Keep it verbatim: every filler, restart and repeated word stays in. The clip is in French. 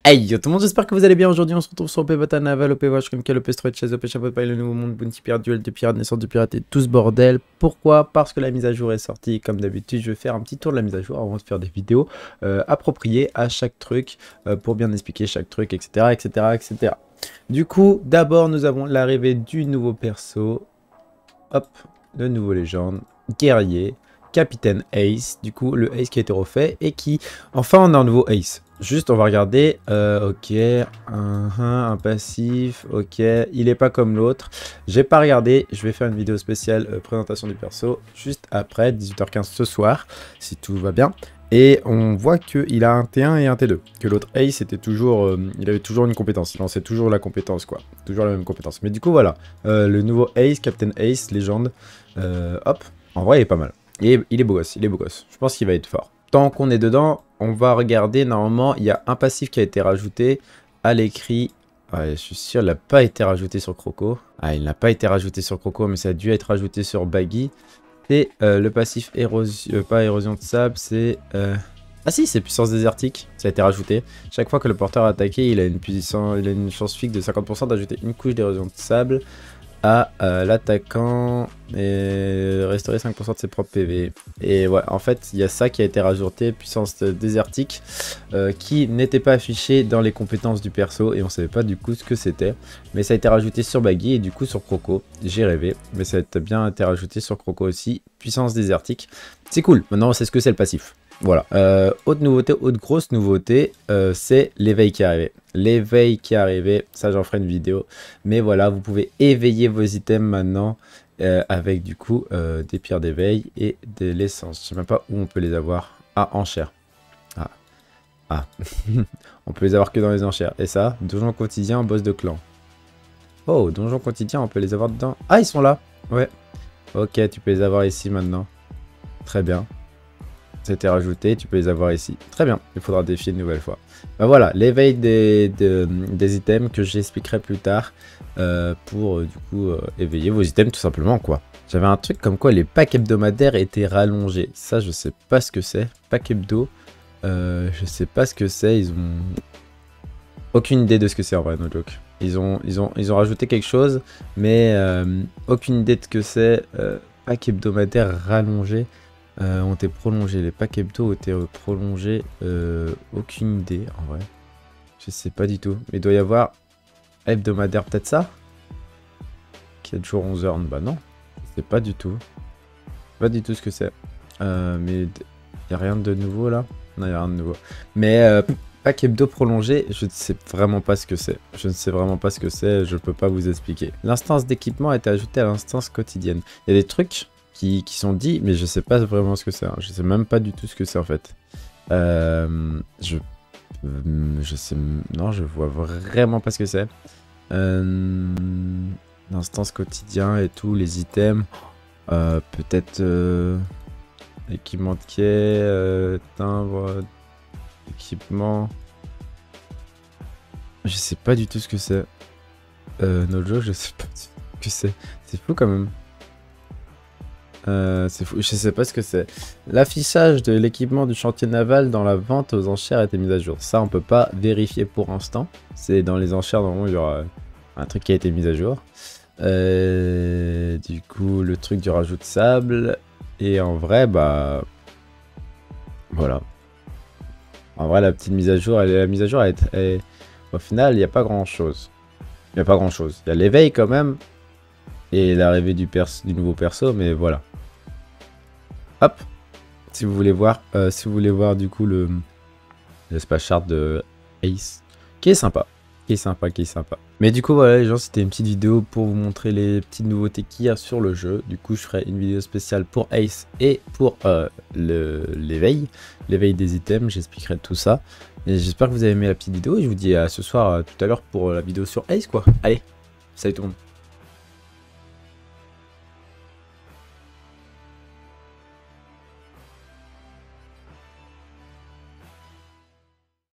Hey yo tout le monde, j'espère que vous allez bien. Aujourd'hui on se retrouve sur O P Bata Naval, O P Watch, comme O P Stretch, Chase, O P Chapeau de Paille, le nouveau monde, Bounty Pirate, duel de pirates, naissance de pirates et tout ce bordel. Pourquoi? Parce que la mise à jour est sortie. Comme d'habitude, je vais faire un petit tour de la mise à jour avant de faire des vidéos euh, appropriées à chaque truc euh, pour bien expliquer chaque truc, etc, etc, et cetera. Du coup, d'abord nous avons l'arrivée du nouveau perso. Hop, le nouveau légende, guerrier, Capitaine Ace, du coup le Ace qui a été refait et qui, enfin on a un nouveau Ace. Juste on va regarder, euh, ok, un, un, un passif, ok, il est pas comme l'autre. J'ai pas regardé, je vais faire une vidéo spéciale euh, présentation du perso juste après, dix-huit heures quinze ce soir, si tout va bien. Et on voit qu'il a un T un et un T deux, que l'autre Ace était toujours, euh, il avait toujours une compétence, il lançait toujours la compétence quoi, toujours la même compétence. Mais du coup voilà, euh, le nouveau Ace, Captain Ace, légende, euh, hop, en vrai il est pas mal. Et il est beau gosse, il est beau gosse. Je pense qu'il va être fort. Tant qu'on est dedans, on va regarder. Normalement, il y a un passif qui a été rajouté à l'écrit. Ouais, je suis sûr, il n'a pas été rajouté sur Croco. Ah, il n'a pas été rajouté sur Croco, mais ça a dû être rajouté sur Baggy. C'est euh, le passif érosion, euh, pas érosion de sable, c'est... Euh... Ah si, c'est puissance désertique, ça a été rajouté. Chaque fois que le porteur a attaqué, il a une, puissance, il a une chance fixe de cinquante pour cent d'ajouter une couche d'érosion de sable à euh, l'attaquant et restaurer cinq pour cent de ses propres P V. Et ouais, en fait, il y a ça qui a été rajouté, puissance désertique, euh, qui n'était pas affiché dans les compétences du perso et on savait pas du coup ce que c'était. Mais ça a été rajouté sur Baggy et du coup sur Croco. J'ai rêvé, mais ça a bien été rajouté sur Croco aussi. Puissance désertique, c'est cool. Maintenant, on sait ce que c'est le passif. Voilà. Euh, autre nouveauté, autre grosse nouveauté, euh, c'est l'éveil qui est arrivé. L'éveil qui est arrivé, ça j'en ferai une vidéo. Mais voilà, vous pouvez éveiller vos items maintenant euh, avec du coup euh, des pierres d'éveil et de l'essence. Je sais même pas où on peut les avoir. Ah, enchères. Ah. Ah. On peut les avoir que dans les enchères. Et ça, donjon quotidien, boss de clan. Oh, donjon quotidien, on peut les avoir dedans. Ah, ils sont là. Ouais. Ok, tu peux les avoir ici maintenant. Très bien. C'était rajouté, tu peux les avoir ici. Très bien, il faudra défier une nouvelle fois. Ben voilà, l'éveil des, des, des items que j'expliquerai plus tard euh, pour euh, du coup euh, éveiller vos items tout simplement quoi. J'avais un truc comme quoi les packs hebdomadaires étaient rallongés. Ça, je sais pas ce que c'est. Pack hebdo, euh, je sais pas ce que c'est. Ils ont aucune idée de ce que c'est en vrai, no joke. Ils ont, ils ont, ils ont rajouté quelque chose, mais euh, aucune idée de ce que c'est. Euh, pack hebdomadaire rallongé. Euh, ont été prolongés, les packs hebdo ont été euh, prolongés, euh, aucune idée en vrai, je sais pas du tout, mais il doit y avoir hebdomadaire peut-être ça, quatre jours onze heures, bah non, c'est pas du tout, pas du tout ce que c'est, euh, mais il y a rien de nouveau là, non il y a rien de nouveau, mais euh, pack hebdo prolongé, je ne sais vraiment pas ce que c'est, je ne sais vraiment pas ce que c'est, je peux pas vous expliquer. L'instance d'équipement a été ajoutée à l'instance quotidienne, il y a des trucs Qui, qui sont dits, mais je sais pas vraiment ce que c'est. Hein. Je sais même pas du tout ce que c'est en fait. Euh, je, je sais, non, je vois vraiment pas ce que c'est. Euh, L'instance quotidien et tout, les items, euh, peut-être euh, équipement de quai, euh, timbre, équipement. Je sais pas du tout ce que c'est. Euh, no joke, je sais pas ce que c'est. C'est fou quand même. Euh, c'est fou, je sais pas ce que c'est. L'affichage de l'équipement du chantier naval dans la vente aux enchères a été mis à jour. Ça, on peut pas vérifier pour l'instant. C'est dans les enchères, normalement, il y aura un truc qui a été mis à jour. Euh, du coup, le truc du rajout de sable. Et en vrai, bah... Voilà. En vrai, la petite mise à jour, elle, la mise à jour, elle est, elle, au final, il n'y a pas grand-chose. Il n'y a pas grand-chose. Il y a l'éveil quand même. Et l'arrivée du, du nouveau perso, mais voilà. Hop, si vous voulez voir, euh, si vous voulez voir du coup le l'espace chart de Ace, qui est sympa, qui est sympa, qui est sympa. Mais du coup voilà les gens, c'était une petite vidéo pour vous montrer les petites nouveautés qu'il y a sur le jeu. Du coup je ferai une vidéo spéciale pour Ace et pour euh, l'éveil, l'éveil des items, j'expliquerai tout ça. Et j'espère que vous avez aimé la petite vidéo et je vous dis à ce soir, à tout à l'heure pour la vidéo sur Ace quoi. Allez, salut tout le monde.